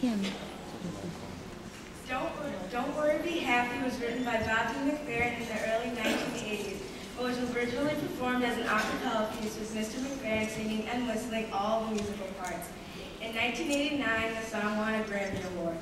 Kim. Don't Worry, Be Happy was written by Bobby McFerrin in the early 1980s, but was originally performed as an a cappella piece with Mr. McFerrin singing and whistling all the musical parts. In 1989, the song won a Grammy Award.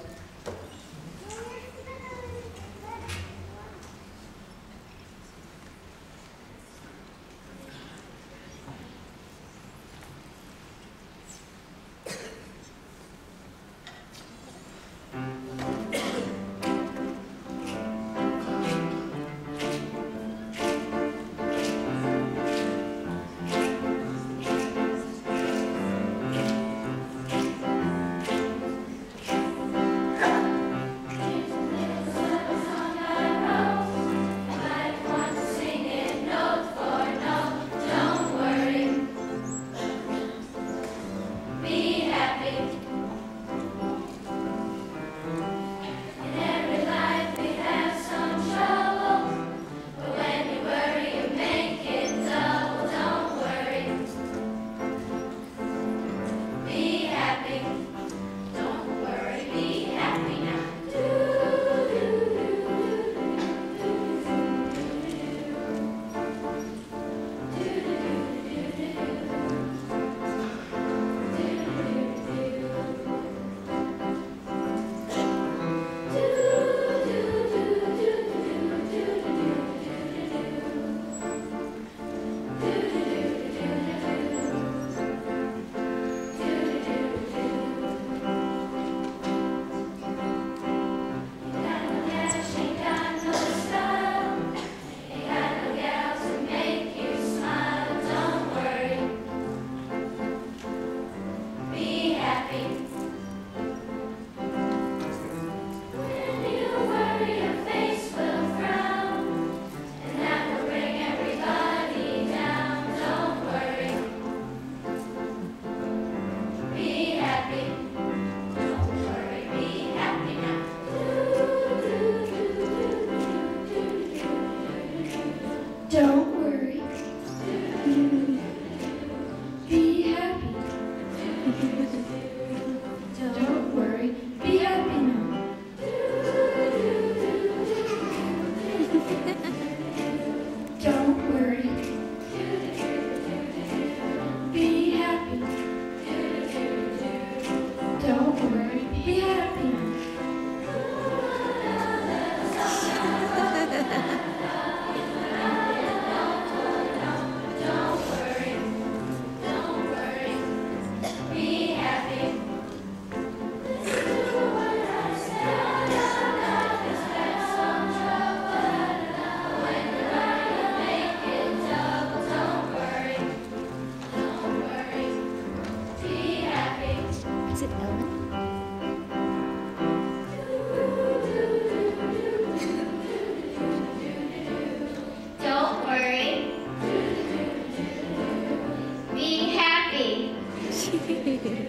Don't worry. Be happy. Don't worry. Be happy now. Don't worry. Be happy. Don't worry. Be happy now. Is it Ellen? Don't worry. Be happy.